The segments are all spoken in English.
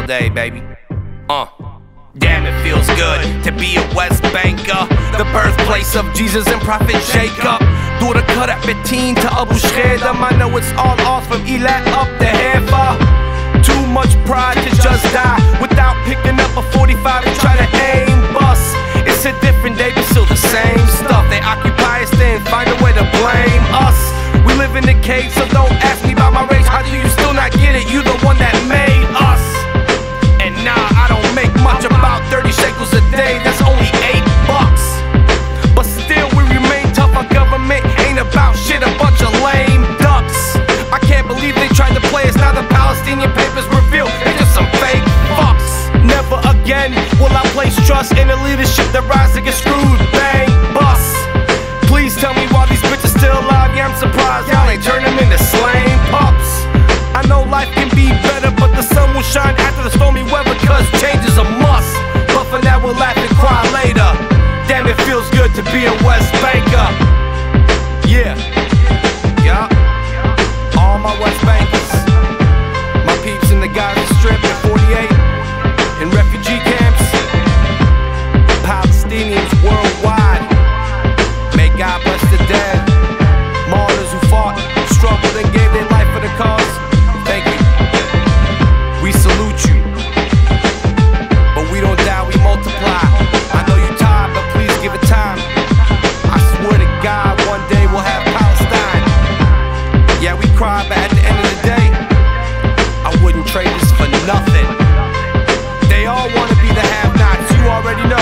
day, baby. Damn, it feels good to be a West Banker, the birthplace of Jesus and Prophet Jacob. Door cut at 15 to Abu Shredam. I know it's all off from Eilat up to Haifa. Too much pride to just die without picking up a 45 and try to aim bust. It's a different day, but still the same stuff. They occupy us, then find a way to blame us. We live in the cave, so don't ask me about my race. How do you still not get it? You the one that made us. And nah, I don't make much, about 30 shekels a day. That's only $8. But still, we remain tough. Our government ain't about shit, a bunch of lame ducks. I can't believe they tried to play us. Now the Palestinian papers reveal they're just some fake fucks. Never again will I place trust in the leadership that rise to get screwed, bang, bust. Please tell me why these bitches still alive. Yeah, I'm surprised y'all ain't turn them into slain pups. I know life can be better, but the sun will shine after the stormy weather, cause change is a must. But for now we'll laugh and cry later. Damn, it feels good to be a West Banker. Yeah, yeah. All my West Bankers, my peeps in the Gaza Strip at 48, in refugee camps, Palestinians worldwide. May God bless the dead, martyrs who fought, struggled and gave their life for the cause. Thank you. We salute you, but we don't die, we multiply. I know you're tired, but please give it time. I swear to God, one day we'll have Palestine. Yeah, we cry, but at the end of the day, I wouldn't trade this for nothing. They all want to be the have-nots, you already know.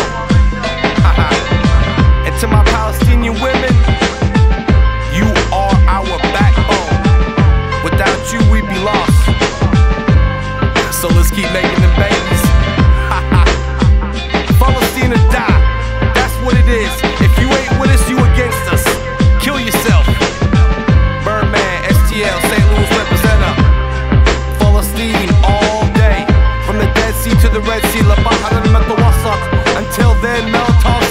And to my Palestinian women, you are our backbone. Without you, we'd be lost. So let's keep making them babies. Palestine or die, that's what it is. If you ain't with us, you against us. Kill yourself. Birdman, STL, St. Louis representative. Palestine all day, from the Dead Sea to the Red Sea. La Bahar al-Mutawassat. Until then, Meltol